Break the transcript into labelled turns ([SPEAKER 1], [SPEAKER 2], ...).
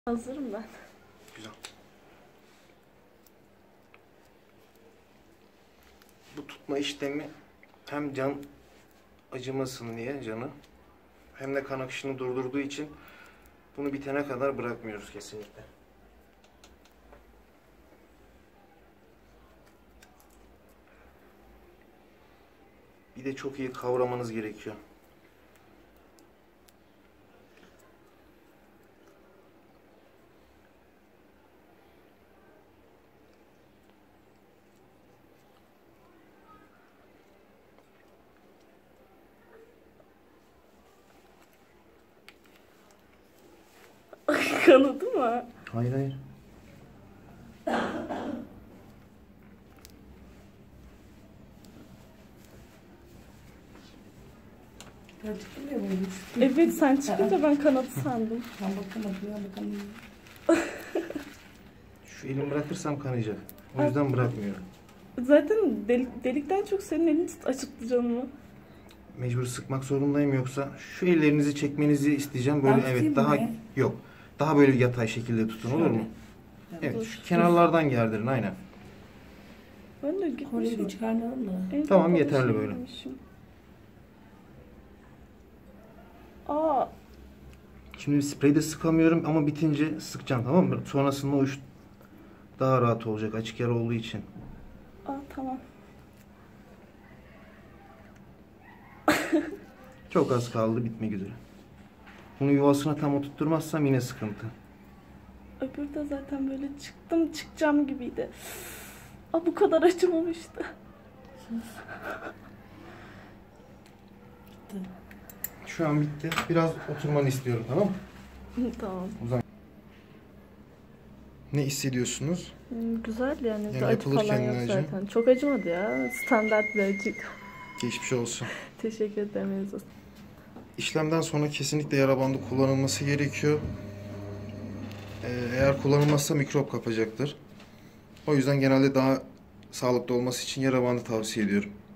[SPEAKER 1] Hazırım ben.
[SPEAKER 2] Güzel. Bu tutma işlemi hem can acımasın diye canı hem de kan akışını durdurduğu için bunu bitene kadar bırakmıyoruz kesinlikle. Bir de çok iyi kavramanız gerekiyor.
[SPEAKER 1] Kanadı mı?
[SPEAKER 2] Hayır hayır.
[SPEAKER 3] Ya çıkmıyor muymuş?
[SPEAKER 1] Evet, sen çıkınca ben kanadı sandım.
[SPEAKER 3] Ben bakamadım ya bakalım.
[SPEAKER 2] Şu elimi bırakırsam kanayacak. O yüzden bırakmıyorum.
[SPEAKER 1] Zaten delikten çok senin elin acıttı canımı.
[SPEAKER 2] Mecbur sıkmak zorundayım, yoksa şu ellerinizi çekmenizi isteyeceğim. Böyle evet, daha yok. Daha böyle yatay şekilde tutun, olur mu? Evet, şu kenarlardan gerdirin aynen.
[SPEAKER 1] Ben de
[SPEAKER 3] Orayı
[SPEAKER 1] gitmişim.
[SPEAKER 3] da çıkarmayalım da.
[SPEAKER 2] Tamam, yeterli böyle.
[SPEAKER 1] Aa,
[SPEAKER 2] Şimdi spreyi de sıkamıyorum ama bitince sıkacağım, tamam mı? Sonrasında o iş daha rahat olacak, açık yara olduğu için.
[SPEAKER 1] tamam.
[SPEAKER 2] Çok az kaldı bitmek üzere. Bunu yuvasına tam oturtturmazsam yine sıkıntı.
[SPEAKER 1] Öbürü de zaten böyle çıkacağım gibiydi. Bu kadar acımamıştı.
[SPEAKER 2] Şu an bitti. Biraz oturmanı istiyorum, tamam mı?
[SPEAKER 1] Tamam.
[SPEAKER 2] Uzan. Ne hissediyorsunuz?
[SPEAKER 1] Güzel yani.
[SPEAKER 2] Yani
[SPEAKER 1] Acı
[SPEAKER 2] yapılırken
[SPEAKER 1] falan yok
[SPEAKER 2] ne acı?
[SPEAKER 1] zaten. Çok acımadı ya. Standart bir acı.
[SPEAKER 2] Geçmiş olsun.
[SPEAKER 1] Teşekkür ederim.
[SPEAKER 2] İşlemden sonra kesinlikle yara bandı kullanılması gerekiyor. Eğer kullanılmazsa mikrop kapacaktır. O yüzden genelde daha sağlıklı olması için yara bandı tavsiye ediyorum.